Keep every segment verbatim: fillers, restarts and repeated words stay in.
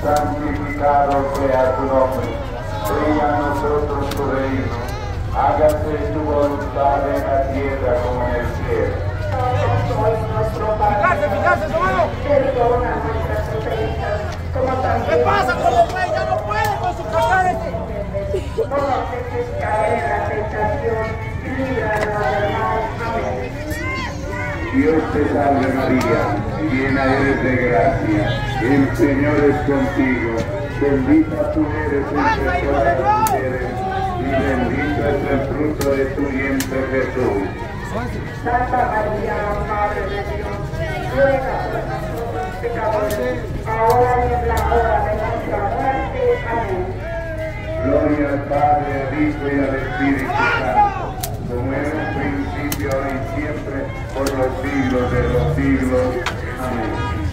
santificado sea tu nombre. Venga a nosotros tu reino. Hágase tu voluntad en la tierra como en el cielo. ¡Fijarse, fijarse, hermano! Perdona nuestras ofensas, como también ¿Qué pasa con el rey? ¡Ya no puede con sus casares! no nos dejes caer en la tentación, líbranos del mal. Amén. Dios te salve María, llena eres de gracia, el Señor es contigo, bendita tú eres entre todas las mujeres, y bendito es el fruto de tu vientre Jesús. Santa María, Madre de Dios, ruega por nosotros pecadores, ahora y en la hora de nuestra muerte. Amén. Gloria al Padre, al Hijo y al Espíritu Santo, como era en un principio, ahora y siempre, por los siglos de los siglos. Amén.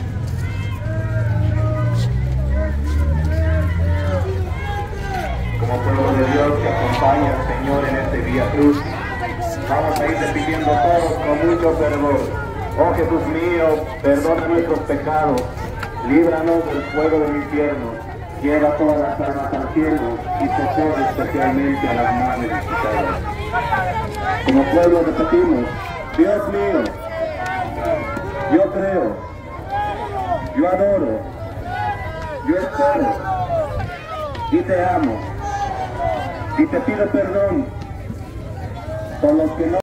Como pueblo de Dios que acompaña al Señor en este Vía Cruz, vamos a ir repitiendo todos con mucho fervor. Oh Jesús mío, perdona nuestros pecados, líbranos del fuego del infierno, lleva todas las almas al cielo y socorre especialmente a las más necesitadas. Como pueblo repetimos: Dios mío, yo creo, yo adoro, yo espero y te amo y te pido perdón por los que no